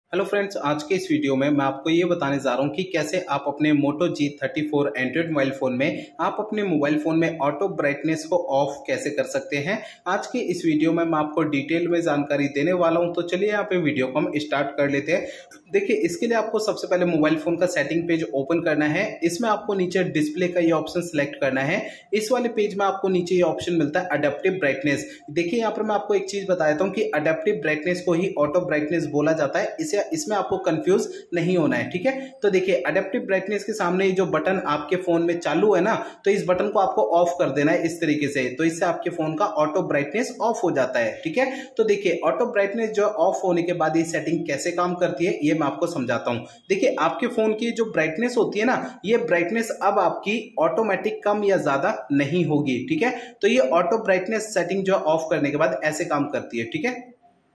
Hello friends, आज के इस वीडियो में मैं आपको ये बताने जा रहा हूँ कि कैसे आप अपने Moto G34 Android mobile phone में आप अपने मोबाइल फोन में ऑटो ब्राइटनेस को ऑफ कैसे कर सकते हैं। आज के इस वीडियो में मैं आपको डिटेल में जानकारी देने वाला हूँ। तो चलिए यहाँ पे वीडियो को हम स्टार्ट कर लेते हैं। देखिए, इसके लिए आपको सबसे पहले मोबाइल फोन का सेटिंग पेज ओपन करना है। इसमें आपको नीचे डिस्प्ले का ये ऑप्शन सिलेक्ट करना है। इस वाले पेज में आपको नीचे ये ऑप्शन मिलता है अडेप्टिव ब्राइटनेस। देखिए, यहाँ पर मैं आपको एक चीज बता देता हूँ कि अडेप्टिव ब्राइटनेस को ही ऑटो ब्राइटनेस बोला जाता है। इसे इसमें आपको कंफ्यूज नहीं होना है, ठीक है। तो देखिए, अडेप्टिव ब्राइटनेस के सामने जो बटन आपके फोन में चालू है ना, तो इस बटन को आपको ऑफ कर देना है इस तरीके से। तो इससे आपके फोन का ऑटो ब्राइटनेस ऑफ हो जाता है, ठीक है। तो देखिए, ऑटो ब्राइटनेस जो ऑफ होने के बाद ये सेटिंग कैसे काम करती है ये मैं आपको समझाता हूं। देखिए, आपके फोन की जो ब्राइटनेस होती है ना, ये ब्राइटनेस अब आपकी ऑटोमेटिक कम या ज्यादा नहीं होगी, ठीक है। तो ये ऑटो ब्राइटनेस सेटिंग जो ऑफ करने के बाद ऐसे काम करती है, ठीक है।